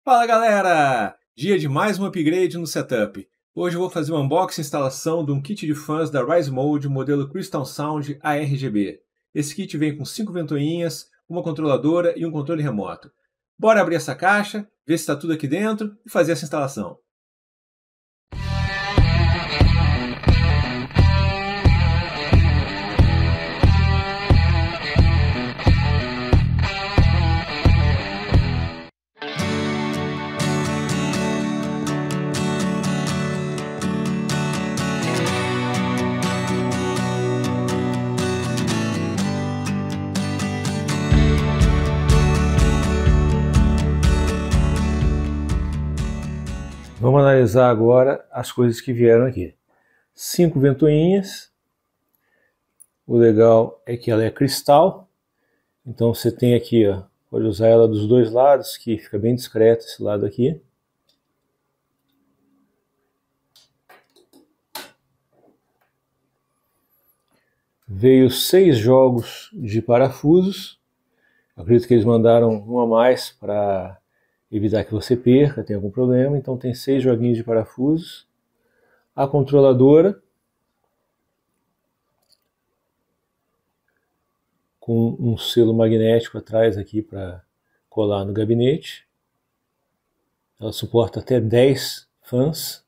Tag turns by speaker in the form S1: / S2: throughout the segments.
S1: Fala galera! Dia de mais um upgrade no setup. Hoje eu vou fazer uma unboxing e instalação de um kit de fãs da Rise Mode modelo Crystal Sound ARGB. Esse kit vem com 5 ventoinhas, uma controladora e um controle remoto. Bora abrir essa caixa, ver se está tudo aqui dentro e fazer essa instalação. Vamos analisar agora as coisas que vieram aqui. 5 ventoinhas. O legal é que ela é cristal. Então você tem aqui, ó, pode usar ela dos dois lados, que fica bem discreto esse lado aqui. Veio 6 jogos de parafusos. Eu acredito que eles mandaram um a mais para evitar que você perca, tem algum problema. Então tem 6 joguinhos de parafusos. A controladora com um selo magnético atrás aqui para colar no gabinete. Ela suporta até 10 fãs.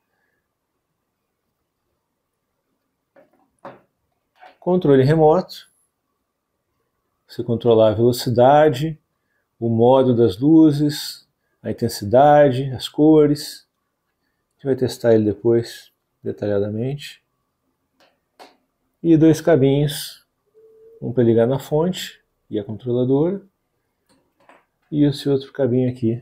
S1: Controle remoto. Você controlar a velocidade, o modo das luzes, a intensidade, as cores. A gente vai testar ele depois, detalhadamente. E 2 cabinhos, um para ligar na fonte e a controladora, e esse outro cabinho aqui.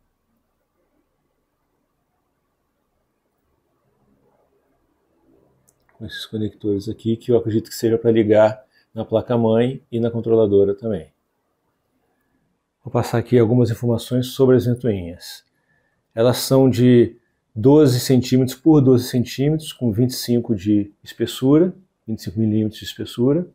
S1: Com esses conectores aqui, que eu acredito que seja para ligar na placa-mãe e na controladora também. Vou passar aqui algumas informações sobre as ventoinhas. Elas são de 12 cm por 12 cm, com 25 de espessura, 25 mm de espessura.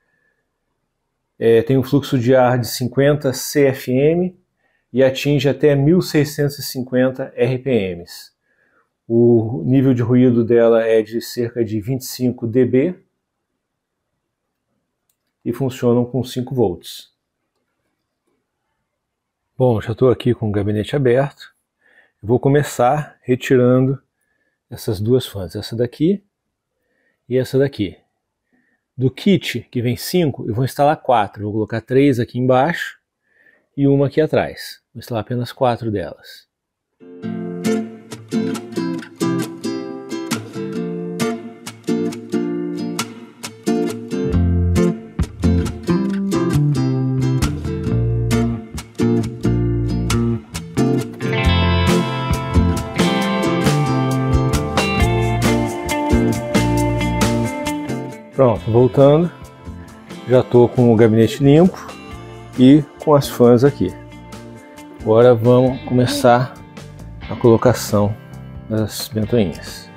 S1: Tem um fluxo de ar de 50 CFM e atinge até 1650 RPM. O nível de ruído dela é de cerca de 25 dB e funcionam com 5 volts. Bom, já estou aqui com o gabinete aberto. Eu vou começar retirando essas 2 fãs, essa daqui e essa daqui. Do kit, que vem 5, eu vou instalar 4. Vou colocar 3 aqui embaixo e uma aqui atrás. Vou instalar apenas 4 delas. Pronto, voltando, já estou com o gabinete limpo e com as fãs aqui. Agora vamos começar a colocação das ventoinhas.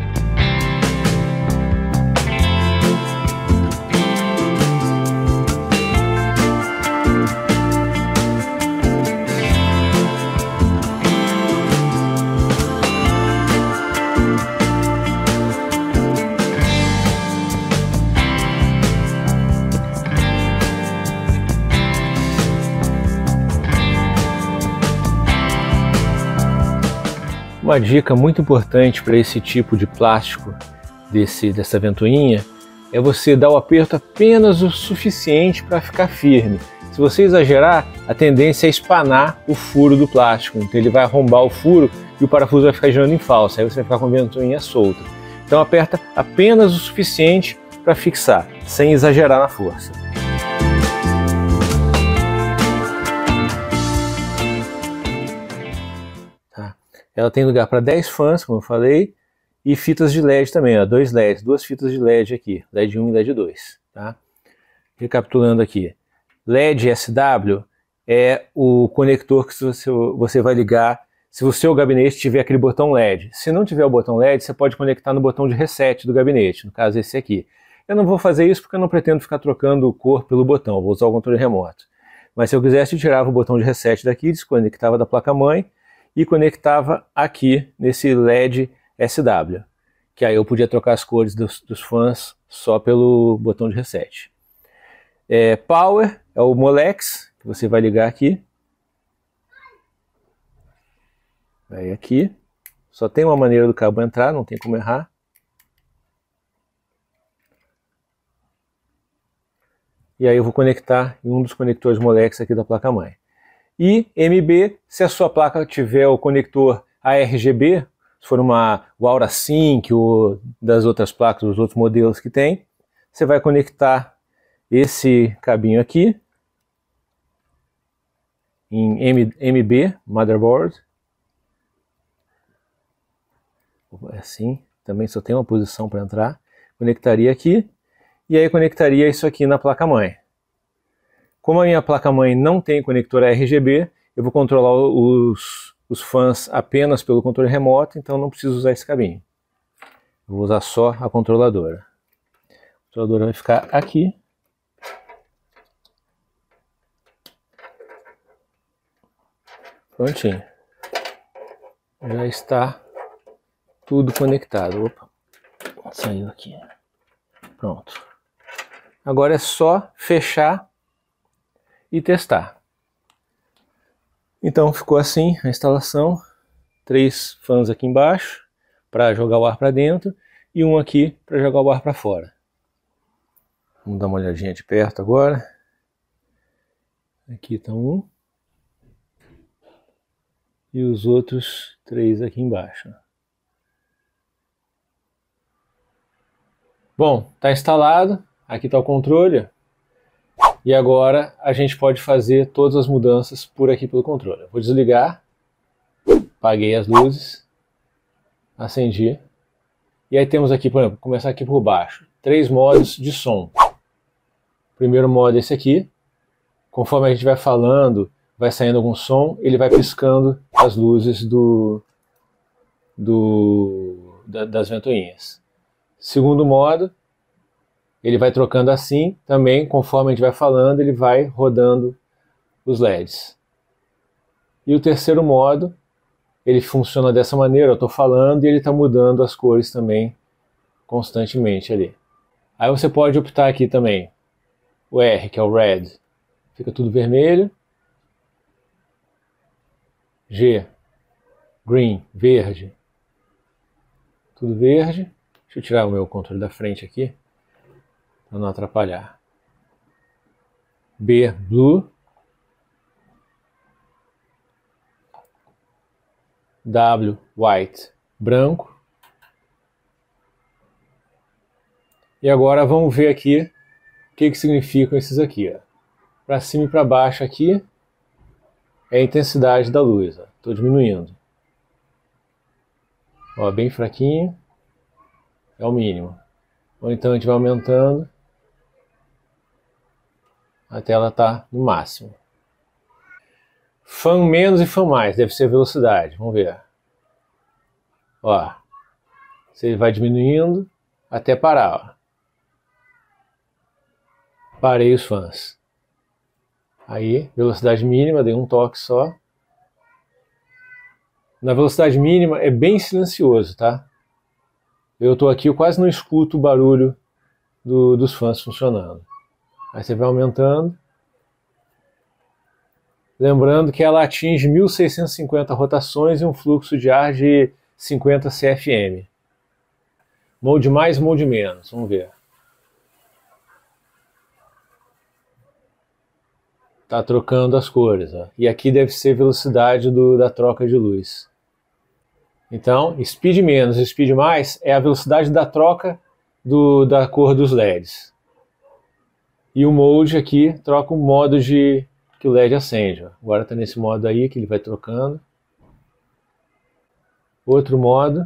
S1: Uma dica muito importante para esse tipo de plástico dessa ventoinha é você dar o aperto apenas o suficiente para ficar firme. Se você exagerar, a tendência é espanar o furo do plástico, então ele vai arrombar o furo e o parafuso vai ficar girando em falso, aí você vai ficar com a ventoinha solta. Então aperta apenas o suficiente para fixar, sem exagerar na força. Ela tem lugar para 10 fãs, como eu falei, e fitas de LED também, ó, 2 LEDs, 2 fitas de LED aqui, LED 1 e LED 2. Tá? Recapitulando aqui, LED SW é o conector que você vai ligar se o seu gabinete tiver aquele botão LED. Se não tiver o botão LED, você pode conectar no botão de reset do gabinete, no caso esse aqui. Eu não vou fazer isso porque eu não pretendo ficar trocando cor pelo botão, eu vou usar o controle remoto. Mas se eu quisesse, eu tirava o botão de reset daqui, desconectava da placa-mãe e conectava aqui nesse LED SW, que aí eu podia trocar as cores dos fãs só pelo botão de reset. Power é o Molex, que você vai ligar aqui. Aí aqui, só tem uma maneira do cabo entrar, não tem como errar. E aí eu vou conectar em um dos conectores Molex aqui da placa-mãe. E MB, se a sua placa tiver o conector ARGB, se for uma Aura Sync ou das outras placas, dos outros modelos que tem, você vai conectar esse cabinho aqui em MB, Motherboard. Assim, também só tem uma posição para entrar. Conectaria aqui. E aí conectaria isso aqui na placa-mãe. Como a minha placa-mãe não tem conector RGB, eu vou controlar os fãs apenas pelo controle remoto, então não preciso usar esse cabinho. Eu vou usar só a controladora. A controladora vai ficar aqui. Prontinho. Já está tudo conectado. Opa, saiu aqui. Pronto. Agora é só fechar e testar. Então ficou assim a instalação. 3 fãs aqui embaixo para jogar o ar para dentro e um aqui para jogar o ar para fora. Vamos dar uma olhadinha de perto agora. Aqui está um. E os outros 3 aqui embaixo. Bom, está instalado. Aqui está o controle. E agora a gente pode fazer todas as mudanças por aqui pelo controle. Vou desligar. Apaguei as luzes. Acendi. E aí temos aqui, por exemplo, começar aqui por baixo. 3 modos de som. O primeiro modo é esse aqui. Conforme a gente vai falando, vai saindo algum som, ele vai piscando as luzes das ventoinhas. Segundo modo, ele vai trocando assim, também conforme a gente vai falando, ele vai rodando os LEDs. E o terceiro modo, ele funciona dessa maneira, eu estou falando e ele está mudando as cores também constantemente ali. Aí você pode optar aqui também, o R, que é o Red, fica tudo vermelho. G, Green, verde, tudo verde. Deixa eu tirar o meu controle da frente aqui, para não atrapalhar. B, Blue. W, White, branco. E agora vamos ver aqui o que significam esses aqui. Para cima e para baixo aqui é a intensidade da luz. Estou diminuindo. Ó, bem fraquinho. É o mínimo. Ou então a gente vai aumentando até ela estar no máximo. Fan menos e fan mais, deve ser a velocidade. Vamos ver. Ó, você vai diminuindo até parar. Ó. Parei os fãs. Aí, velocidade mínima, dei um toque só. Na velocidade mínima é bem silencioso, tá? Eu estou aqui, eu quase não escuto o barulho dos fãs funcionando. Aí você vai aumentando. Lembrando que ela atinge 1650 rotações e um fluxo de ar de 50 CFM. Mode mais, mode menos. Vamos ver. Está trocando as cores. Ó. E aqui deve ser velocidade da troca de luz. Então, speed menos e speed mais é a velocidade da troca da cor dos LEDs. E o mode aqui troca o modo que o LED acende. Ó. Agora está nesse modo aí que ele vai trocando. Outro modo.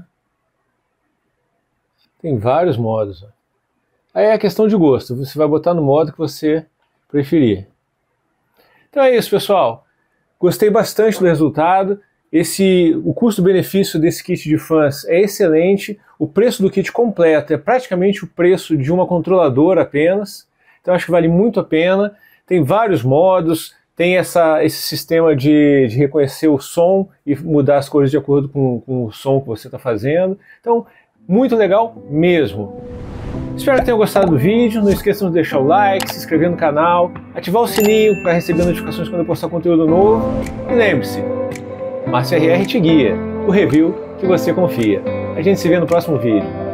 S1: Tem vários modos. Ó. Aí é a questão de gosto. Você vai botar no modo que você preferir. Então é isso, pessoal. Gostei bastante do resultado. O custo-benefício desse kit de fãs é excelente. O preço do kit completo é praticamente o preço de uma controladora apenas. Então acho que vale muito a pena. Tem vários modos, tem esse sistema de reconhecer o som e mudar as cores de acordo com o som que você está fazendo. Então, muito legal mesmo. Espero que tenham gostado do vídeo. Não esqueçam de deixar o like, se inscrever no canal, ativar o sininho para receber notificações quando eu postar conteúdo novo. E lembre-se, Márcio RR te guia, o review que você confia. A gente se vê no próximo vídeo.